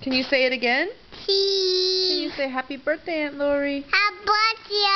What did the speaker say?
Can you say it again? Can you See. say happy birthday, Aunt Lori? Happy birthday,